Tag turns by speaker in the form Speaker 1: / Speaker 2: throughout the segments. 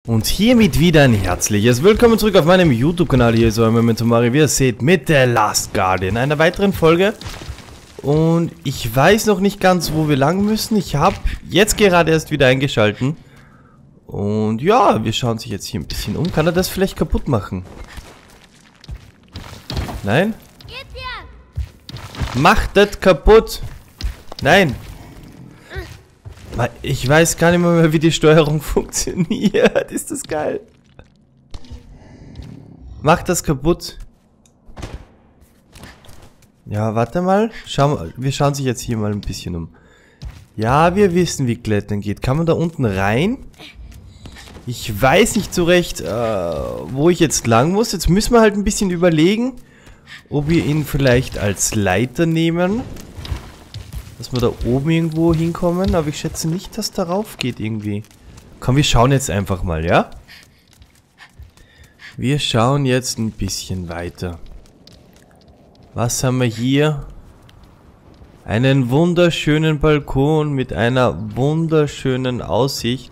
Speaker 1: Und hiermit wieder ein herzliches Willkommen zurück auf meinem YouTube-Kanal. Hier ist euer Memento Mori, wie ihr seht, mit der Last Guardian, einer weiteren Folge. Und ich weiß noch nicht ganz, wo wir lang müssen. Ich habe jetzt gerade erst wieder eingeschalten. Und ja, wir schauen sich jetzt hier ein bisschen um. Kann er das vielleicht kaputt machen? Nein? Macht das kaputt! Nein! Ich weiß gar nicht mehr, wie die Steuerung funktioniert. Ist das geil? Macht das kaputt. Ja, warte mal. Wir schauen sich jetzt hier mal ein bisschen um. Ja, wir wissen, wie Klettern geht. Kann man da unten rein? Ich weiß nicht so recht, wo ich jetzt lang muss. Jetzt müssen wir halt ein bisschen überlegen, ob wir ihn vielleicht als Leiter nehmen. Dass wir da oben irgendwo hinkommen, aber ich schätze nicht, dass darauf geht irgendwie. Komm, wir schauen jetzt einfach mal, ja? Wir schauen jetzt ein bisschen weiter. Was haben wir hier? Einen wunderschönen Balkon mit einer wunderschönen Aussicht.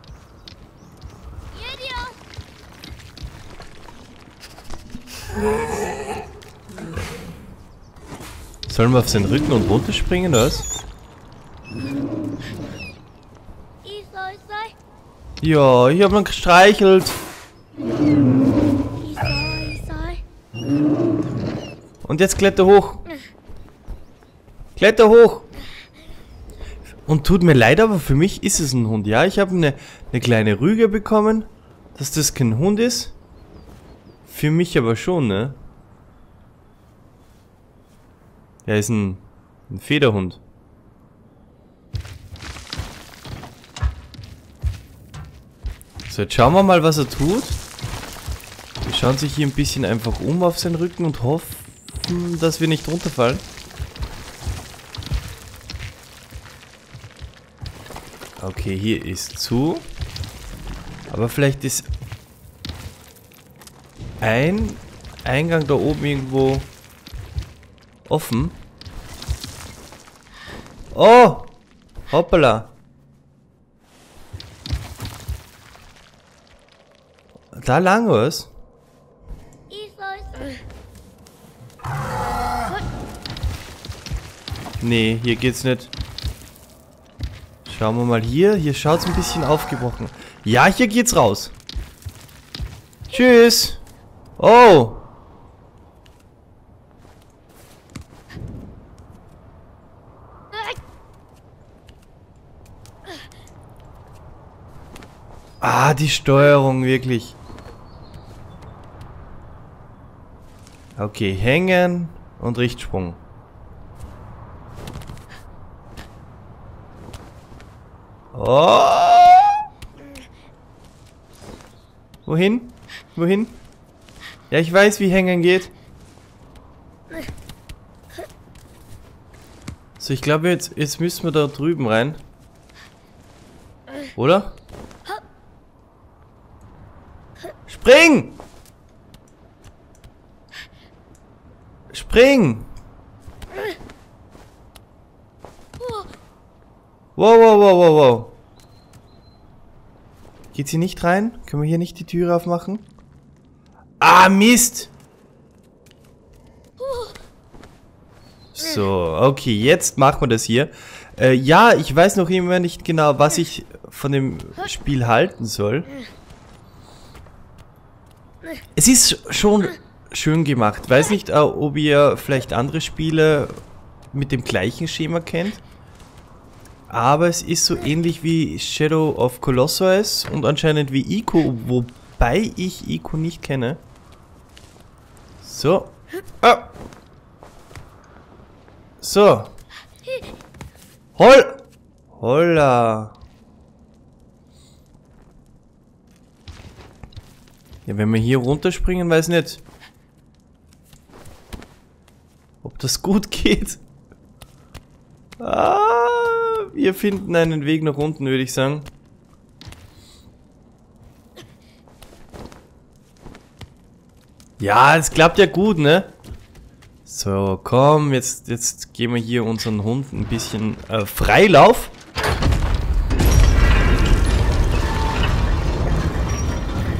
Speaker 1: Sollen wir auf seinen Rücken und runterspringen, oder was? Ja, ich habe ihn gestreichelt. Und jetzt kletter hoch. Kletter hoch. Und tut mir leid, aber für mich ist es ein Hund. Ja, ich habe eine kleine Rüge bekommen, dass das kein Hund ist. Für mich aber schon, ne? Er ist ein Federhund. So, jetzt schauen wir mal, was er tut. Wir schauen sich hier ein bisschen einfach um auf seinen Rücken und hoffen, dass wir nicht runterfallen. Okay, hier ist zu. Aber vielleicht ist ein Eingang da oben irgendwo offen. Oh! Hoppala! Da lang was? Nee, hier geht's nicht. Schauen wir mal hier. Hier schaut's ein bisschen aufgebrochen. Ja, hier geht's raus. Tschüss! Oh! Ah, die Steuerung, wirklich. Okay, hängen und Richtsprung. Oh! Wohin? Wohin? Ja, ich weiß, wie hängen geht. So, ich glaube, jetzt müssen wir da drüben rein. Oder? Spring! Spring! Wow, wow, wow, wow, wow. Geht sie nicht rein? Können wir hier nicht die Türe aufmachen? Ah, Mist! So, okay, jetzt machen wir das hier. Ja, ich weiß noch immer nicht genau, was ich von dem Spiel halten soll. Es ist schon schön gemacht. Weiß nicht, ob ihr vielleicht andere Spiele mit dem gleichen Schema kennt. Aber es ist so ähnlich wie Shadow of Colossus und anscheinend wie Ico, wobei ich Ico nicht kenne. So. Ah. So. Holla. Ja, wenn wir hier runterspringen, weiß nicht, ob das gut geht. Ah, wir finden einen Weg nach unten, würde ich sagen. Ja, es klappt ja gut, ne? So, komm, jetzt geben wir hier unseren Hund ein bisschen Freilauf.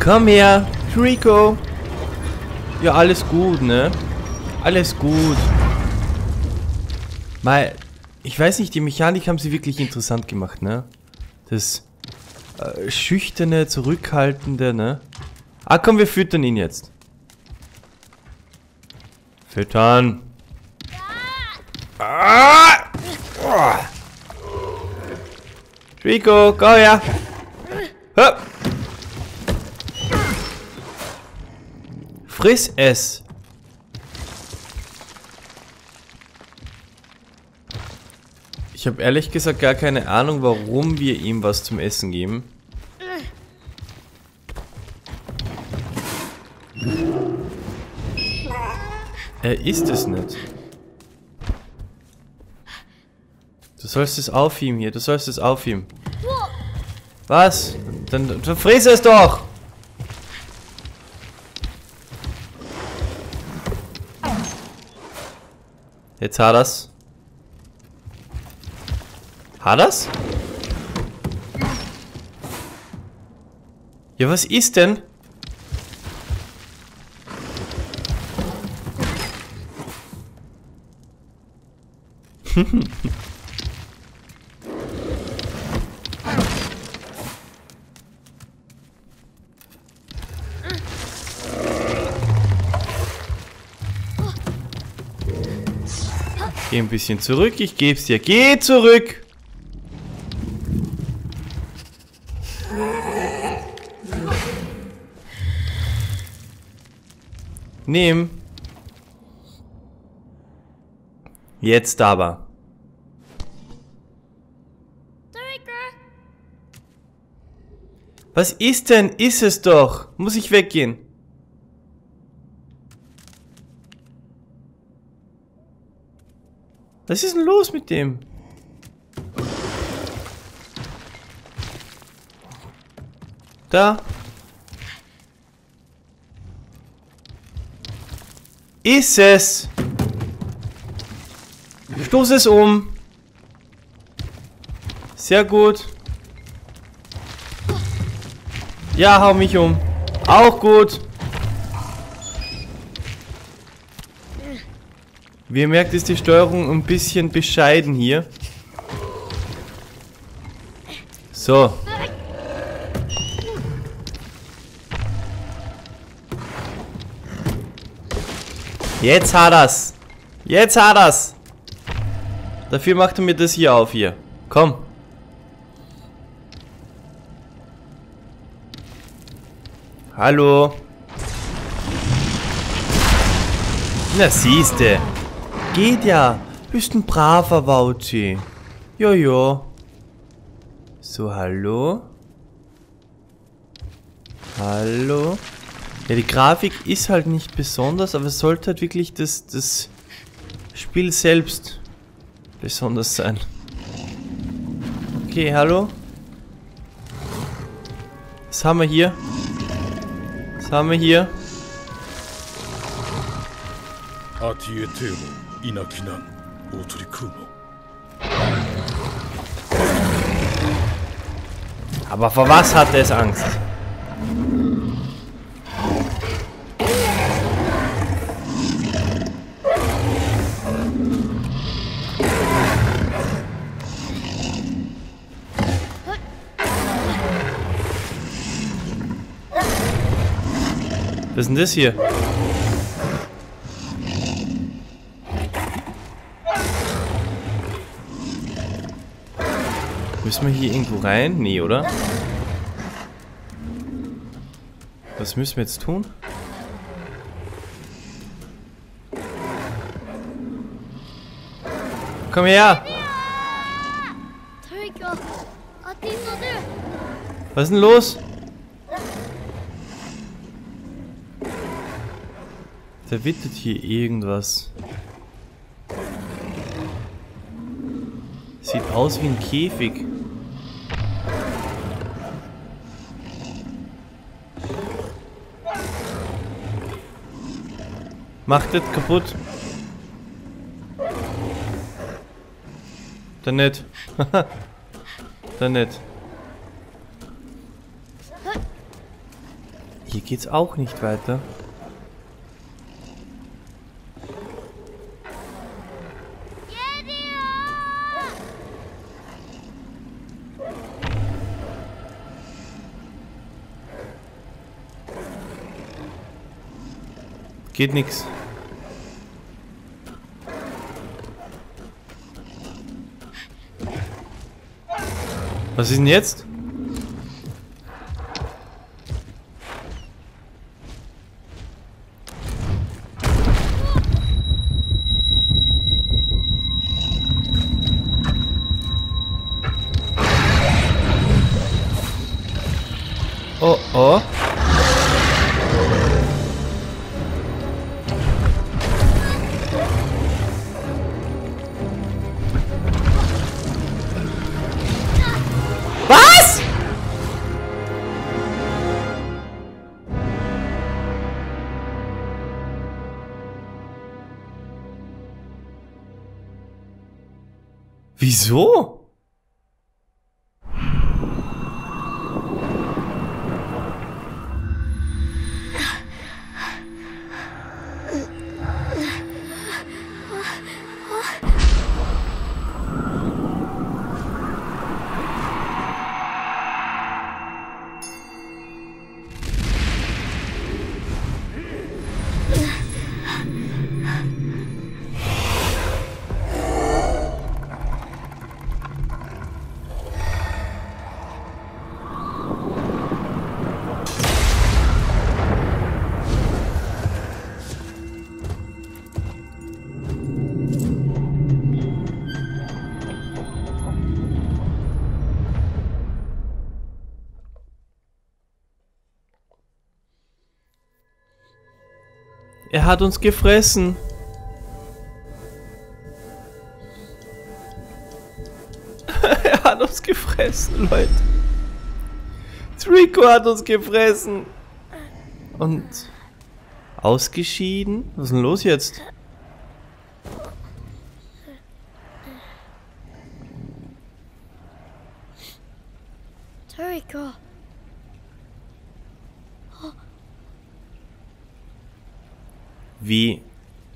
Speaker 1: Komm her, Trico. Ja, alles gut, ne? Alles gut. Mal, ich weiß nicht, die Mechanik haben sie wirklich interessant gemacht, ne? Das schüchterne, zurückhaltende, ne? Ah, komm, wir füttern ihn jetzt. Füttern. Ah! Oh. Trico, komm her. Hör. Friss es. Ich habe ehrlich gesagt gar keine Ahnung, warum wir ihm was zum Essen geben. Er isst es nicht. Du sollst es aufheben hier, du sollst es aufheben. Was? Dann friss es doch! Jetzt hat er's. Hat er's? Ja, was ist denn? Geh ein bisschen zurück, ich geb's dir. Geh zurück! Nimm. Jetzt aber. Was ist denn? Ist es doch. Muss ich weggehen? Was ist denn los mit dem? Da. Ist es? Stoß es um. Sehr gut. Ja, hau mich um. Auch gut. Wie ihr merkt, ist die Steuerung ein bisschen bescheiden hier. So. Jetzt hat er's. Jetzt hat er's. Dafür macht er mir das hier auf hier. Komm. Hallo. Na siehste. Geht ja. Bist ein braver Wauzi. Jojo. So, hallo. Hallo. Ja, die Grafik ist halt nicht besonders, aber es sollte halt wirklich das Spiel selbst besonders sein. Okay, hallo. Was haben wir hier? Was haben wir hier? Aber vor was hat es Angst? Was ist denn das hier? Müssen wir hier irgendwo rein? Nee, oder? Was müssen wir jetzt tun? Komm her! Was ist denn los? Da wittert hier irgendwas. Sieht aus wie ein Käfig. Macht das kaputt. Dann nicht. Dann nicht. Hier geht's auch nicht weiter. Geht nix. Was ist denn jetzt? Oh oh. Was? Wieso? Er hat uns gefressen. Er hat uns gefressen, Leute. Trico hat uns gefressen. Und ausgeschieden? Was ist denn los jetzt?
Speaker 2: Trico.
Speaker 1: Wie?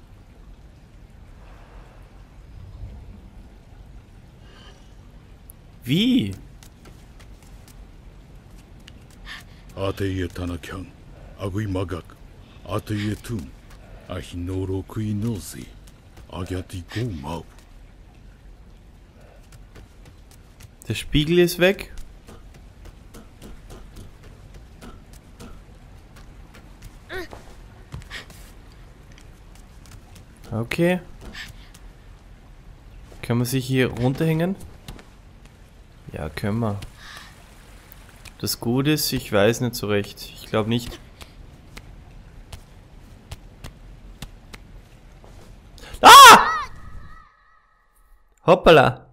Speaker 1: Wie?
Speaker 3: Ateye Tanakan, Agui Magak, Ateye Tun, Ahinoro Kuinosi, Agati Gumau.
Speaker 1: Der Spiegel ist weg. Okay. Können wir sich hier runterhängen? Ja, können wir. Das Gute ist, ich weiß nicht so recht. Ich glaube nicht. Ah! Hoppala.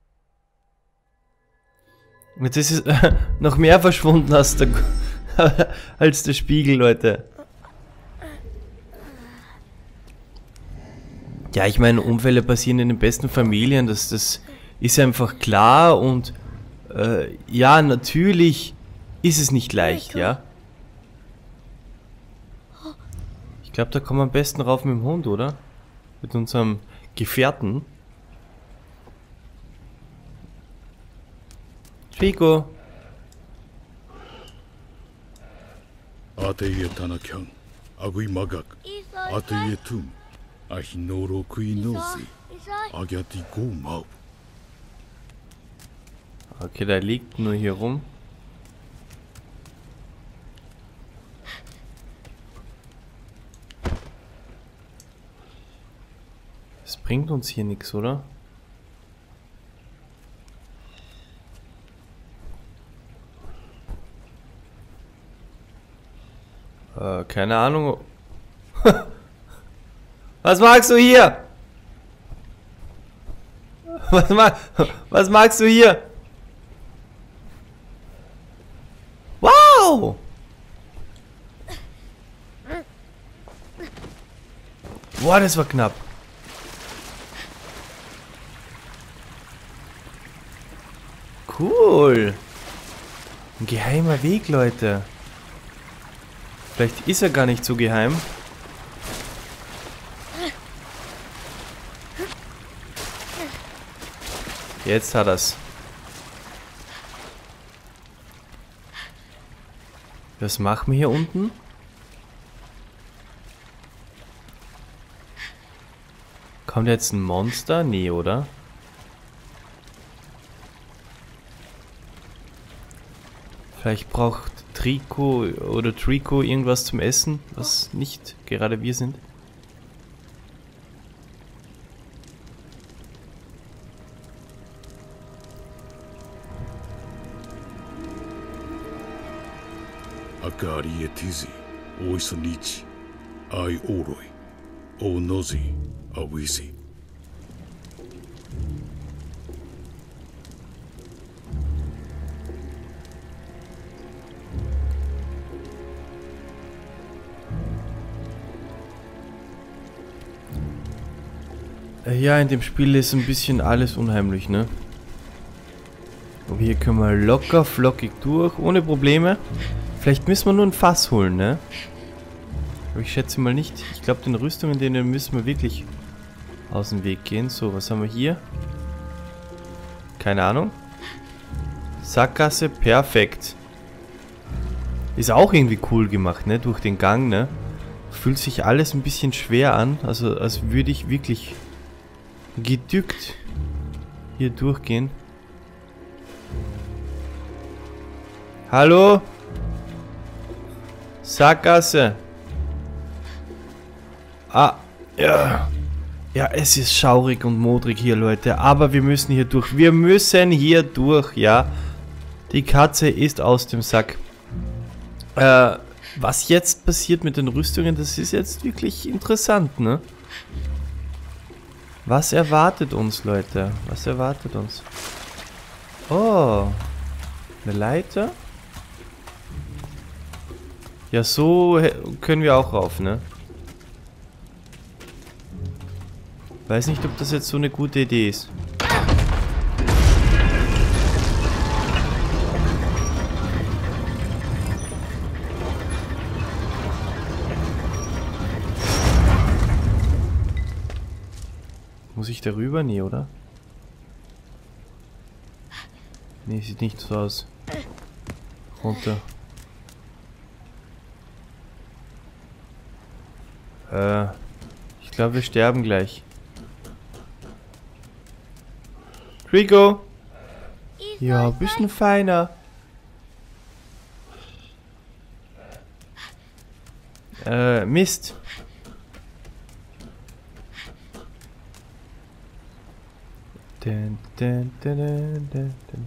Speaker 1: Jetzt ist es noch mehr verschwunden als der Spiegel, Leute. Ja, ich meine, Unfälle passieren in den besten Familien, das ist einfach klar und ja, natürlich ist es nicht leicht, ja. Ich glaube, da kommen wir am besten rauf mit dem Hund, oder? Mit unserem Gefährten. Trico.
Speaker 3: Ateye Tanakan, Agui Magak, Ateye Tun, Ahinoro Kuinosi, Agati Gumau.
Speaker 1: Okay, der liegt nur hier rum. Das bringt uns hier nichts, oder? Keine Ahnung. Was magst du hier? Was magst du hier? Wow! Boah, das war knapp. Cool. Ein geheimer Weg, Leute. Vielleicht ist er gar nicht so geheim. Jetzt hat er's. Was machen wir hier unten? Kommt jetzt ein Monster? Nee, oder? Vielleicht braucht Trico oder Trico irgendwas zum Essen, was nicht gerade wir sind.
Speaker 3: Akari etizi, oisonichi, ai oroi, o nozi, awisi.
Speaker 1: Ja, in dem Spiel ist ein bisschen alles unheimlich, ne? Aber hier können wir locker flockig durch, ohne Probleme. Vielleicht müssen wir nur ein Fass holen, ne? Aber ich schätze mal nicht. Ich glaube, den Rüstungen, denen müssen wir wirklich aus dem Weg gehen. So, was haben wir hier? Keine Ahnung. Sackgasse, perfekt. Ist auch irgendwie cool gemacht, ne? Durch den Gang, ne? Fühlt sich alles ein bisschen schwer an. Also, als würde ich wirklich gedückt hier durchgehen. Hallo? Sackgasse. Ah, ja. Ja, es ist schaurig und modrig hier, Leute. Aber wir müssen hier durch. Wir müssen hier durch, ja. Die Katze ist aus dem Sack. Was jetzt passiert mit den Rüstungen, das ist jetzt wirklich interessant, ne? Was erwartet uns, Leute? Was erwartet uns? Oh. Eine Leiter? Ja, so können wir auch rauf, ne? Weiß nicht, ob das jetzt so eine gute Idee ist. Muss ich darüber? Nee, oder? Nee, sieht nicht so aus. Runter. Ich glaube, wir sterben gleich. Trico! Ja, bisschen feiner. Mist. Dun, dun, dun, dun, dun, dun.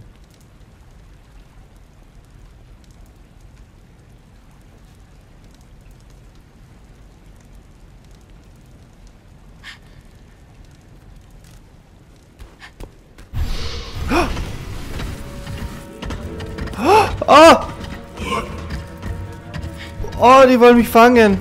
Speaker 1: Oh! Oh, die wollen mich fangen.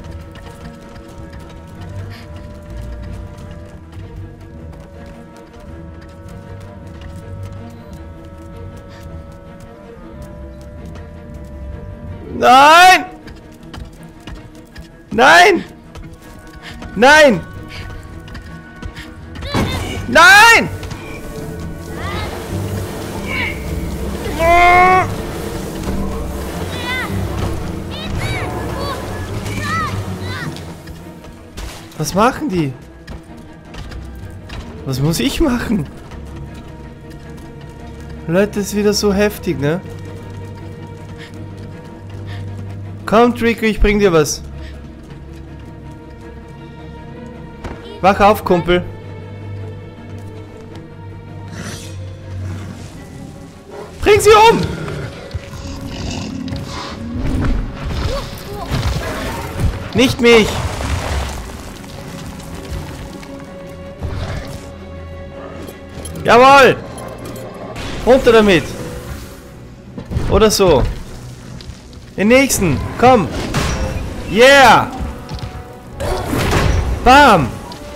Speaker 1: Nein! Nein! Nein! Nein! Was machen die? Was muss ich machen? Leute, das ist wieder so heftig, ne? Komm, Trico, ich bring dir was. Wach auf, Kumpel. Bring sie um! Nicht mich! Jawohl! Runter damit! Oder so. Den nächsten! Komm! Yeah! Bam!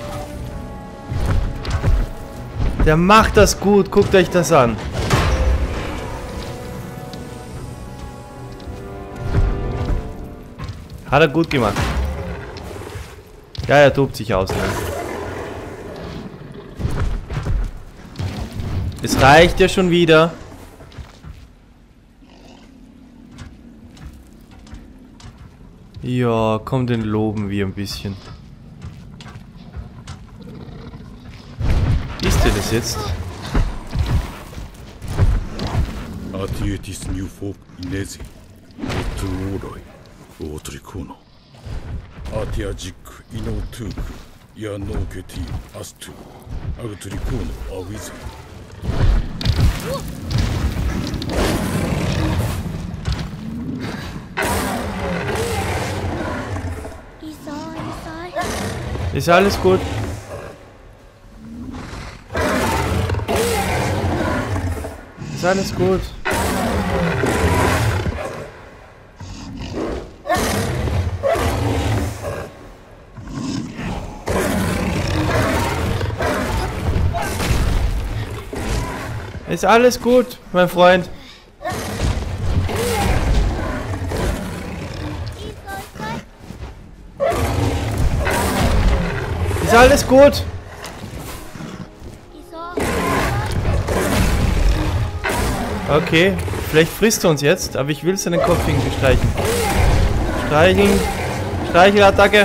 Speaker 1: Der macht das gut. Guckt euch das an. Hat er gut gemacht. Ja, er tobt sich aus, ne? Es reicht ja schon wieder. Ja, komm, den loben wir ein bisschen. Ist dir das jetzt?
Speaker 3: Atietis new folk inesi. Otu oroi. Otrikuno. Atiajik inotuk. Yanoketi astu. Agtrikuno awizi.
Speaker 1: Ist alles gut? Ist alles gut? Ist alles gut, mein Freund? Ist alles gut? Okay, vielleicht frisst er uns jetzt, aber ich will seinen Kopf irgendwie streichen. Streicheln. Streichelattacke.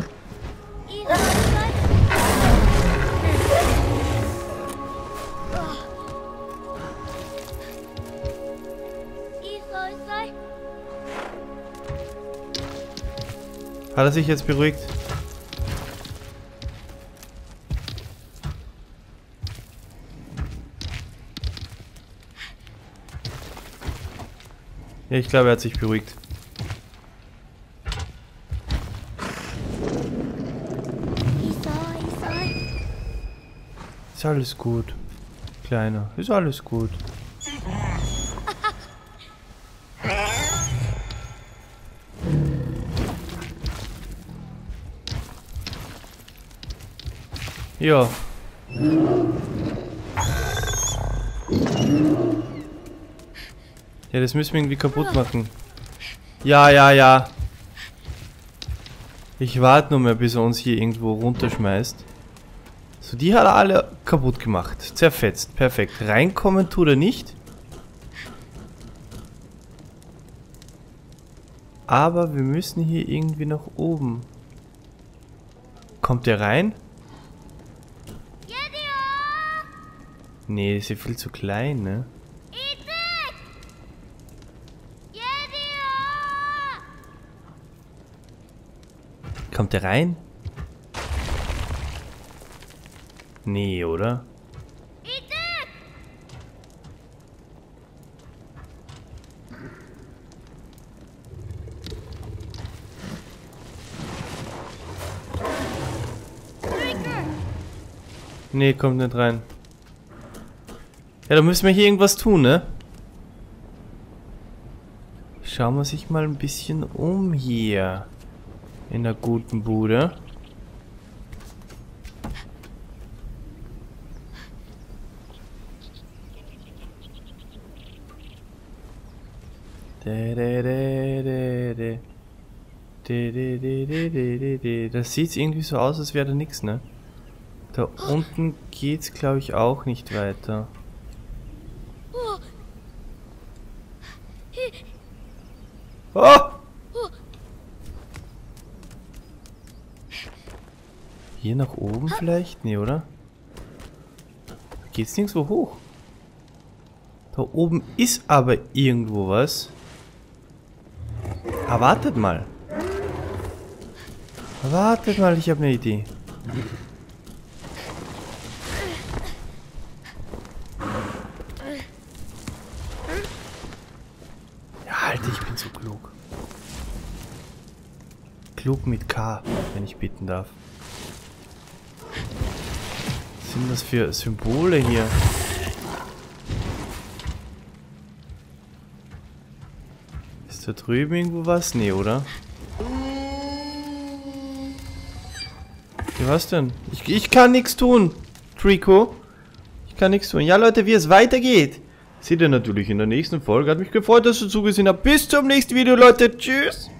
Speaker 1: Hat er sich jetzt beruhigt? Ja, ich glaube, er hat sich beruhigt. Ist alles gut, Kleiner. Ist alles gut. Ja. Ja, das müssen wir irgendwie kaputt machen. Ja. Ich warte nur mehr, bis er uns hier irgendwo runterschmeißt. So, die hat er alle kaputt gemacht. Zerfetzt. Perfekt. Reinkommen tut er nicht. Aber wir müssen hier irgendwie nach oben. Kommt der rein? Nee, ist ja viel zu klein, ne? Kommt der rein? Nee, oder? Nee, kommt nicht rein. Ja, da müssen wir hier irgendwas tun, ne? Schauen wir sich mal ein bisschen um hier. In der guten Bude. Das sieht irgendwie so aus, als wäre da nichts, ne? Da unten geht's, glaube ich, auch nicht weiter. Oh! Hier nach oben vielleicht? Nee, oder? Geht's nirgendwo hoch? Da oben ist aber irgendwo was. Ah, wartet mal. Wartet mal, ich habe eine Idee. Ja, Alter, ich bin so klug. Klug mit K, wenn ich bitten darf. Was sind das für Symbole hier? Ist da drüben irgendwo was? Nee, oder? Ja, was denn? Ich kann nichts tun, Trico. Ich kann nichts tun. Ja, Leute, wie es weitergeht, seht ihr natürlich in der nächsten Folge. Hat mich gefreut, dass ihr zugesehen habt. Bis zum nächsten Video, Leute. Tschüss.